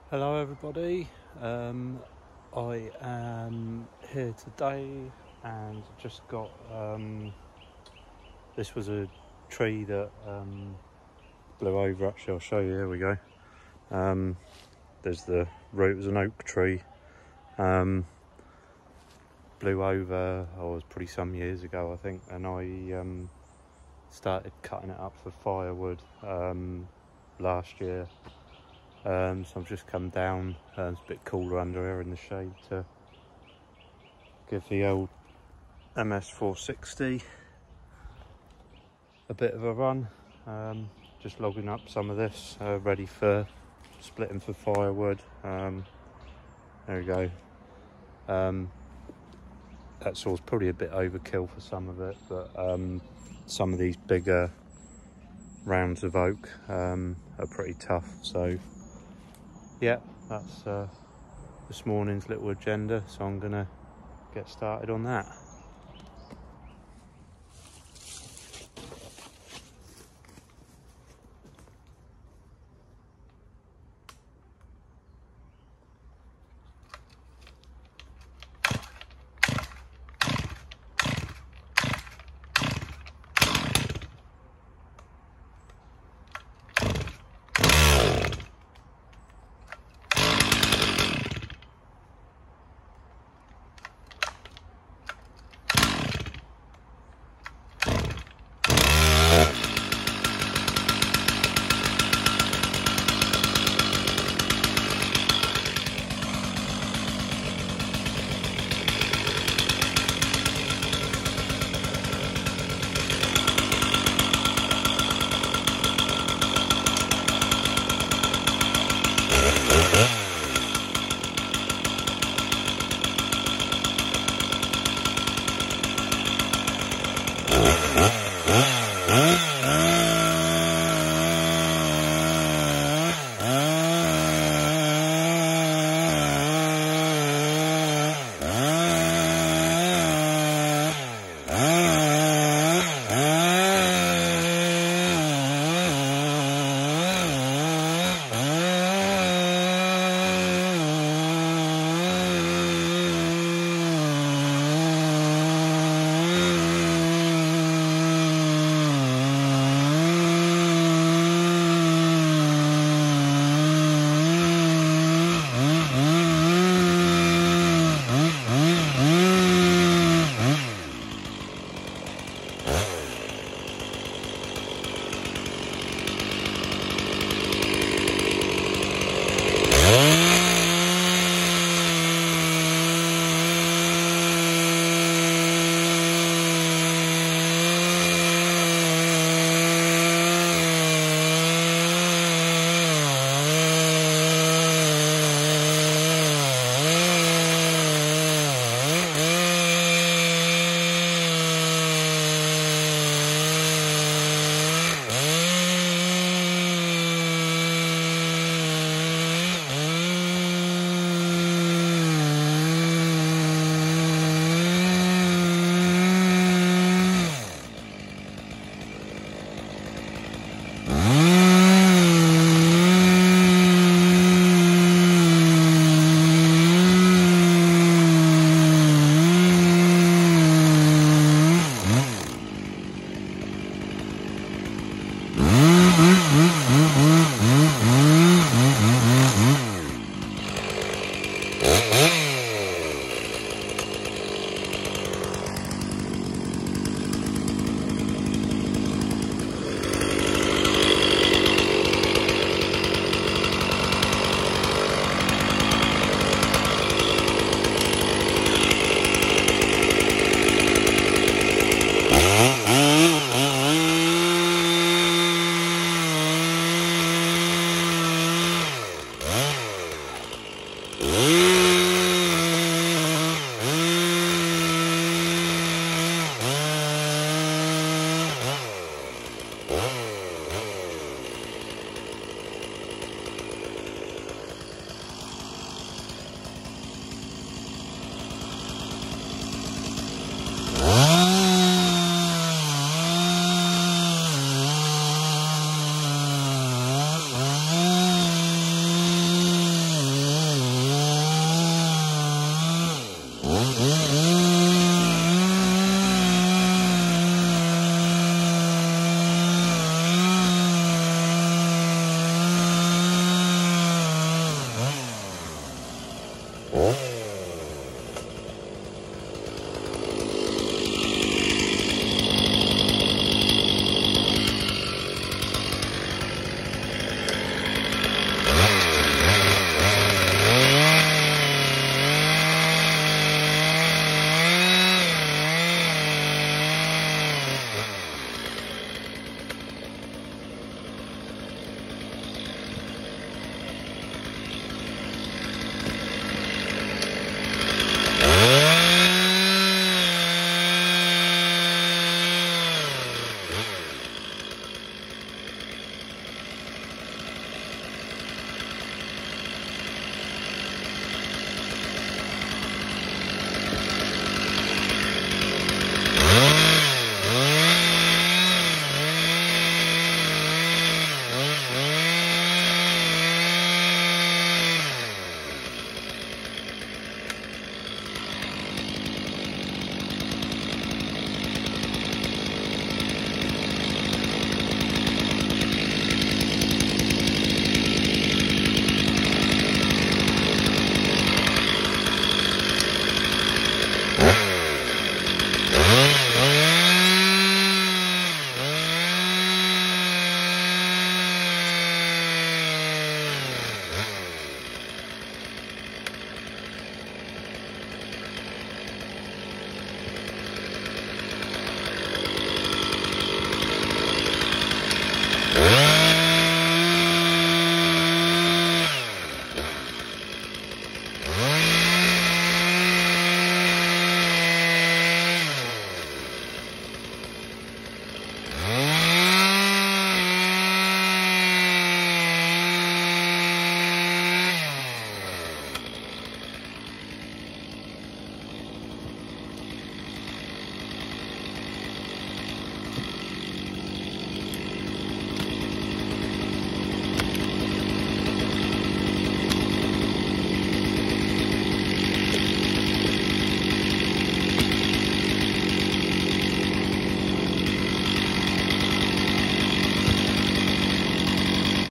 Hello everybody, I am here today and just got, this was a tree that blew over. Actually I'll show you, here we go. There's the root, it was an oak tree, blew over, it was probably some years ago I think, and I started cutting it up for firewood last year. So I've just come down, it's a bit cooler under here in the shade, to give the old MS460 a bit of a run. Just logging up some of this, ready for splitting for firewood. There we go. That's all probably a bit overkill for some of it, but some of these bigger rounds of oak are pretty tough. So yeah, that's this morning's little agenda, so I'm gonna get started on that.